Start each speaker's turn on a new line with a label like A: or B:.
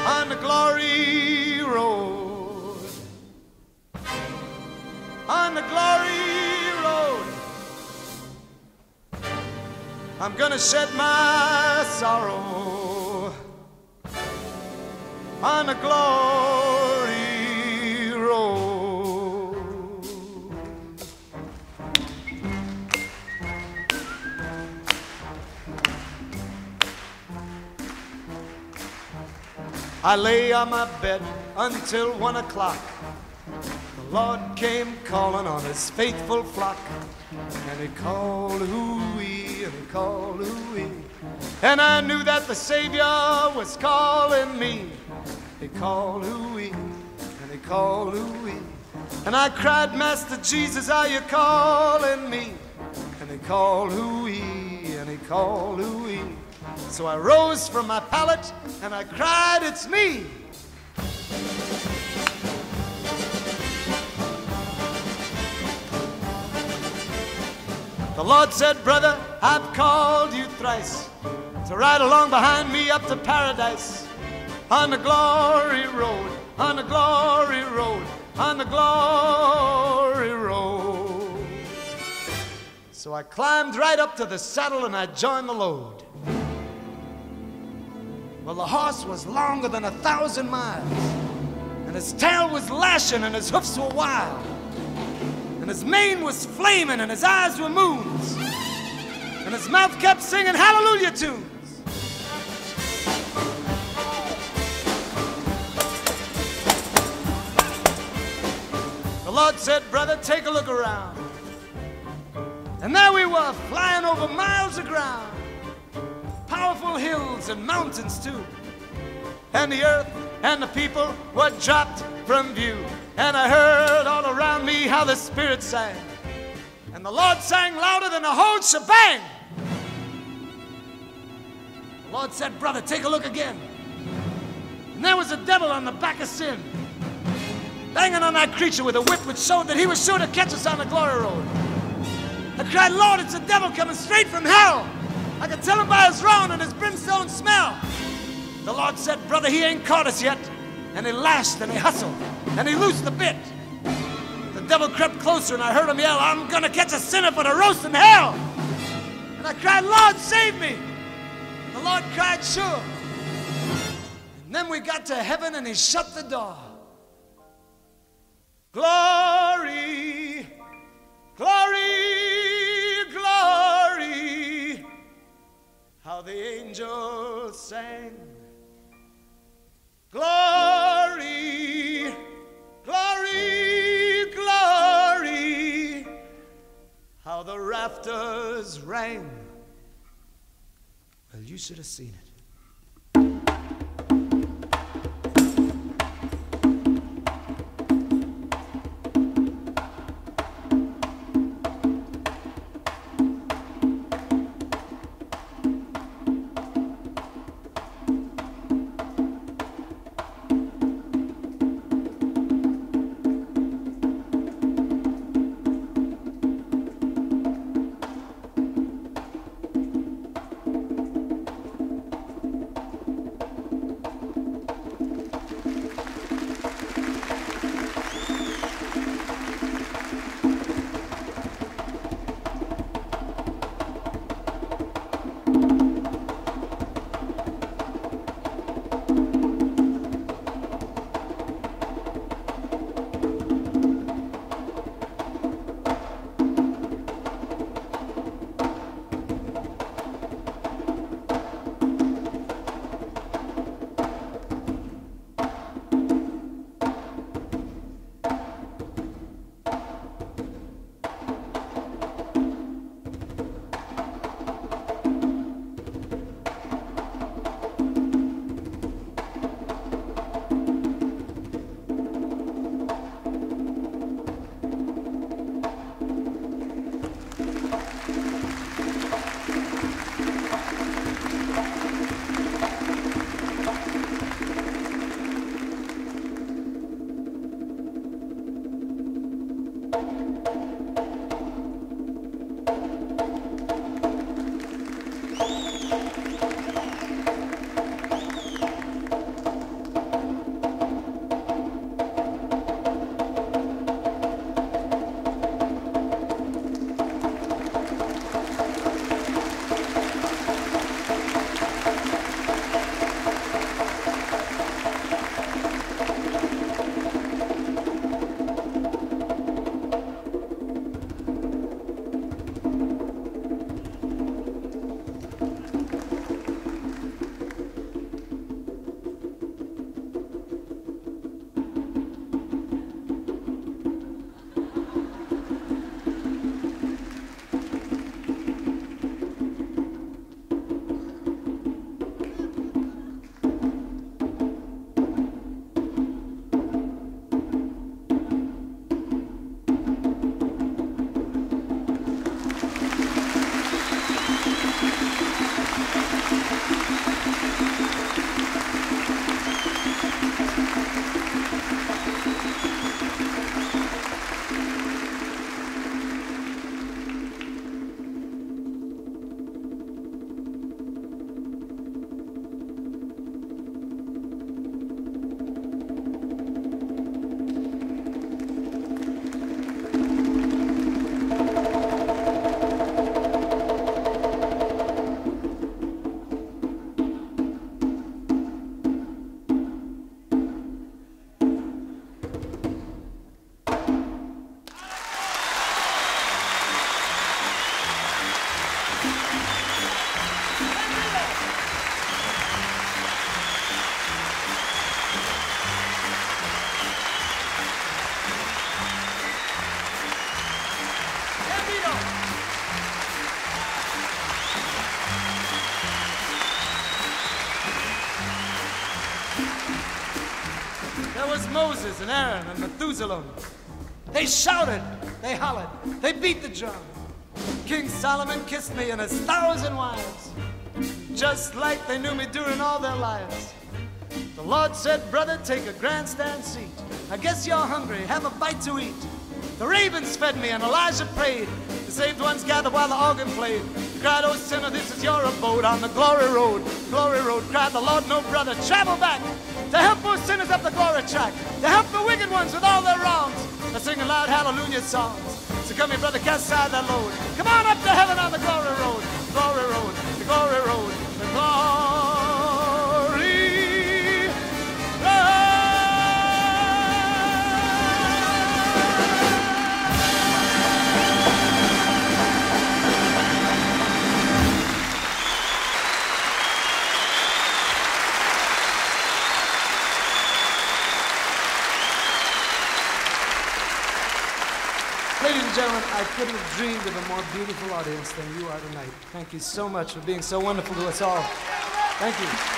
A: on the glory road, on the glory road. I'm gonna shed my sorrow on the glory road. I lay on my bed until 1 o'clock. The Lord came calling on his faithful flock. And he called hooey, and he called hooey. And I knew that the Savior was calling me. He called hooey, and he called hooey. And I cried, Master Jesus, are you calling me? And he called hooey, and he called hooey. So I rose from my pallet and I cried, it's me. The Lord said, brother, I've called you thrice to ride along behind me up to paradise. On the glory road, on the glory road, on the glory road. So I climbed right up to the saddle and I joined the load. Well, the horse was longer than 1,000 miles, and his tail was lashing and his hoofs were wild, and his mane was flaming and his eyes were moons, and his mouth kept singing hallelujah tunes. The Lord said, brother, take a look around. And there we were, flying over miles of ground. Powerful hills and mountains too. And the earth and the people were dropped from view. And I heard all around me how the Spirit sang. And the Lord sang louder than the whole shebang. The Lord said, brother, take a look again. And there was a devil on the back of sin, banging on that creature with a whip which showed that he was sure to catch us on the glory road. I cried, Lord, it's a devil coming straight from hell. I could tell him by his roan and his brimstone smell. The Lord said, brother, he ain't caught us yet. And he lashed and he hustled and he loosed the bit. The devil crept closer and I heard him yell, I'm gonna catch a sinner for the roast in hell. And I cried, Lord, save me. The Lord cried, sure. And then we got to heaven and he shut the door. Glory, glory, glory. How the angels sang. Glory, glory, glory. How the rafters rang. Well, you should have seen it. was Moses and Aaron and Methuselah. They shouted, they hollered, they beat the drum. King Solomon kissed me and his 1,000 wives, just like they knew me during all their lives. The Lord said, brother, take a grandstand seat. I guess you're hungry, have a bite to eat. The ravens fed me and Elijah prayed. The saved ones gathered while the organ played. He cried, oh sinner, this is your abode on the glory road. Glory road, cried the Lord, no brother, travel back to help those sinners up the glory track, to help the wicked ones with all their wrongs, by singing loud hallelujah songs. So come here, brother, cast aside that load. Come on up to heaven on the glory road. Glory road, the glory road, the glory road. Ladies and gentlemen, I couldn't have dreamed of a more beautiful audience than you are tonight. Thank you so much for being so wonderful to us all. Thank you.